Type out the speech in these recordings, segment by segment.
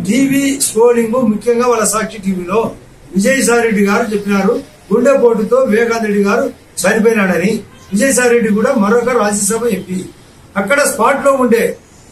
TV scrolling ముఖ్యంగా వాళ్ళ సాక్షి టీవీలో విజయసాయి రెడ్డి గారు చెప్పినారు గుండెపోటుతో వివేకానంద రెడ్డి గారు చనిపోయినాడని. విజయసాయి రెడ్డి కూడా మరొక రాజ్యసభ ఎంపీ. అక్కడ స్పాట్ లో ఉండే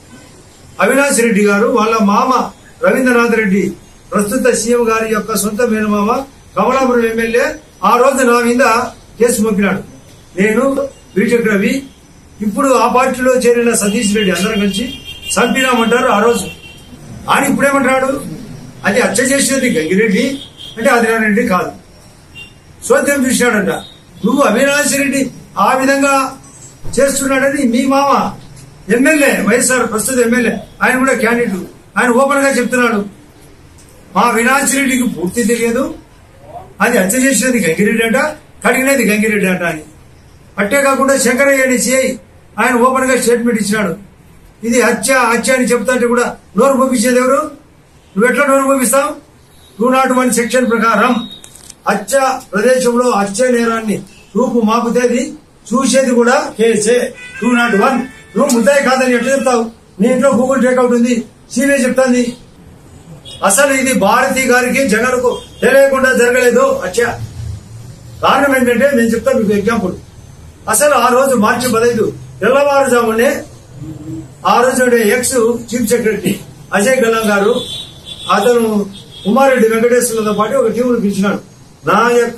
అవినాష్ రెడ్డి గారు వాళ్ళ మామ రవీంద్రనాథ్ రెడ్డి ప్రస్తుత సీఎం గారి యొక్క సొంత మేనమామ కమలాపురం ఎమ్మెల్యే ఆ రోజు నా మీద కేసు మోపినాడు. నేను బీటెక్ రవి ఇప్పుడు ఆ పార్టీలో చేరిన సతీష్ రెడ్డి అందరం కలిసి చంపినామంటారు ఆ రోజు. ఆయన ఇప్పుడేమంటాడు, అది హత్య చేసేది గంగిరెడ్డి అంటే ఆదినారెడ్డి కాదు, సోద్యం చూసినాడంట. నువ్వు అవినాష్ రెడ్డి ఆ విధంగా చేస్తున్నాడని మీ మామ ఎమ్మెల్యే వైఎస్ఆర్ ప్రస్తుత ఎమ్మెల్యే ఆయన కూడా క్యాండిడేట్, ఆయన ఓపెన్ గా చెప్తున్నాడు మా అవినాష్ రెడ్డికి పూర్తి తెలియదు, అది హత్య చేసేది గంగిరెడ్డి అంట, కడిగినది గంగిరెడ్డి అంట అని. అట్టే కాకుండా శంకరయ్య సిఐ ఆయన ఓపెన్ గా స్టేట్మెంట్ ఇచ్చినాడు. ఇది హత్య అని చెప్తాంటే కూడా నోరు పంపించేది ఎవరు? నువ్వెట్లా నోరు పంపిస్తావు? 201 సెక్షన్ ప్రకారం హత్య ప్రదేశంలో హత్య నేరాన్ని రూపు మాపుతేది చూసేది కూడా కేసే 201. నువ్వు ముద్దాయి కాదని ఎట్లా చెప్తావు? నీ ఇంట్లో గూగుల్ టేక్అవుట్ ఉంది, సిబిఐ చెప్తాంది. అసలు ఇది భారతి గారికి జగన్ కు తెలియకుండా జరగలేదు హత్య. కారణం ఏంటంటే నేను చెప్తాను మీకు ఎగ్జాంపుల్. అసలు ఆ రోజు మార్చి 15 తెల్లవారుజామునే ఆ రోజు ex chief secretary Ajay Galla గారు అతను ఉమారెడ్డి వెంకటేశ్వర్లతో పాటు ఒక టీమును పిలిచినాడు. నా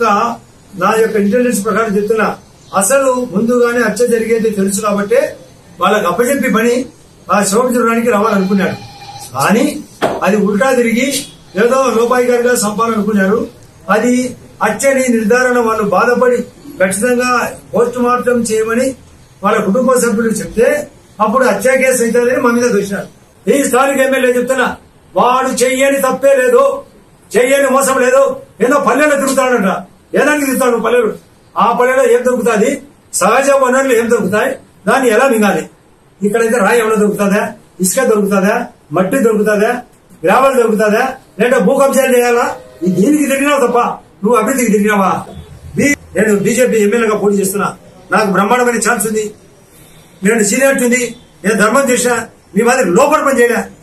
యొక్క ఇంటెలిజెన్స్ ప్రకారం చెప్తున్నా, అసలు ముందుగానే హత్య జరిగేది తెలుసు కాబట్టి వాళ్ళకి అప్పచెప్పి పని ఆ శోభ చూడడానికి రావాలనుకున్నాడు. కానీ అది ఉల్టా తిరిగి ఏదో లోపాయికారిగా సంపాలనుకున్నారు. అది హత్యని నిర్ధారణ వాళ్ళు బాధపడి ఖచ్చితంగా పోస్ట్ మార్టం చేయమని వాళ్ళ కుటుంబ సభ్యులు చెప్తే అప్పుడు హత్య కేసు అవుతుందని మా మీద దోషినారు. ఈ స్థానిక ఎమ్మెల్యే చెప్తున్నా, వాడు చెయ్యని తప్పే లేదు, చెయ్యని మోసం లేదు. ఏదో పల్లెలో తిరుగుతాడంట. ఏదానికి తిరుగుతాడు పల్లెలు? ఆ పల్లెలో ఏం దొరుకుతుంది? సహజ వనరులు ఏం దొరుకుతాయి? దాన్ని ఎలా మింగాలి? ఇక్కడైతే రాయి ఎవరో దొరుకుతుందా? ఇసుక దొరుకుతుందా? మట్టి దొరుకుతుందా? గ్రావెల్ దొరుకుతుందా? లేదా భూకబ్జాలు చేయాలా? దీనికి తిరిగినావు తప్ప నువ్వు అభివృద్ధికి తిరిగినావా? నేను బీజేపీ ఎమ్మెల్యేగా పోటీ చేస్తున్నా, నాకు బ్రహ్మాండమైన ఛాన్స్ ఉంది, నేను సీనియారిటీ ఉంది, నేను ధర్మం చేసినా, మీ మాదిరి లోపల పని చేయలే.